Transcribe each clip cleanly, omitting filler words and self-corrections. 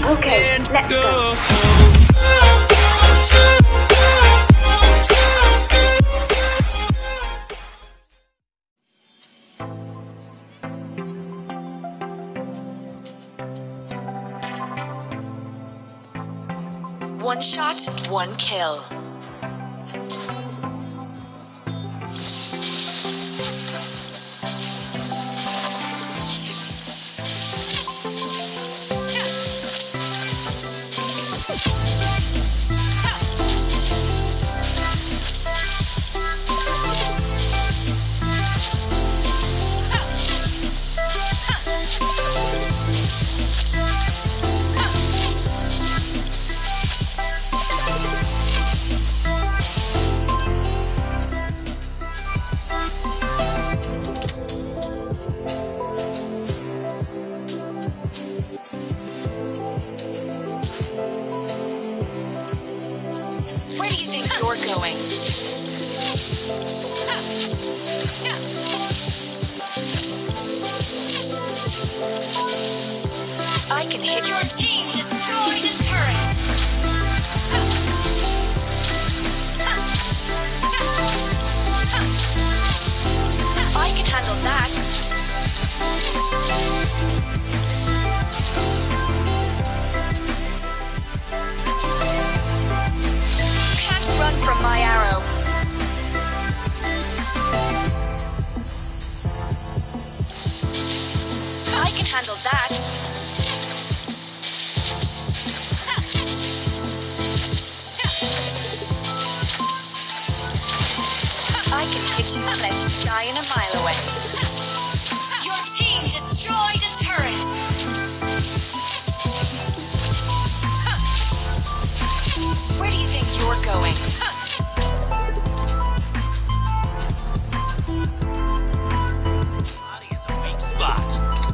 Okay, let's go. One shot, one kill. Where do you think you're going? I can hit your team. Destroyed a turret. I can handle that. Run from my arrow. I can handle that. I can hit you and let you die in a mile away. Your team destroyed a turret. Where do you think you're going? Body is a weak spot.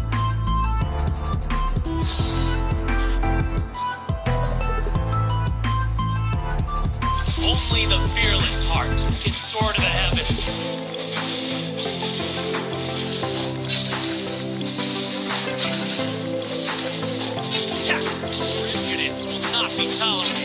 Only the fearless heart can soar to the heavens. Impudence will not be tolerated.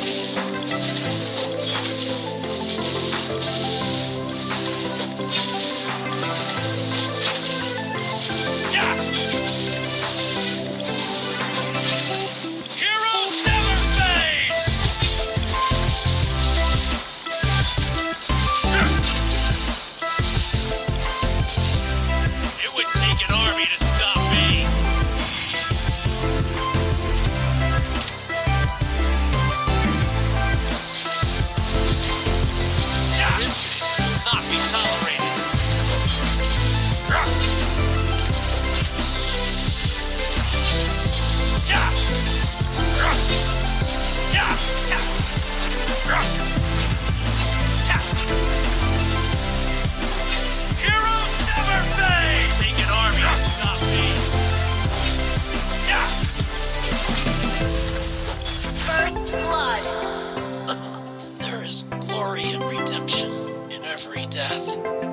There is glory and redemption in every death.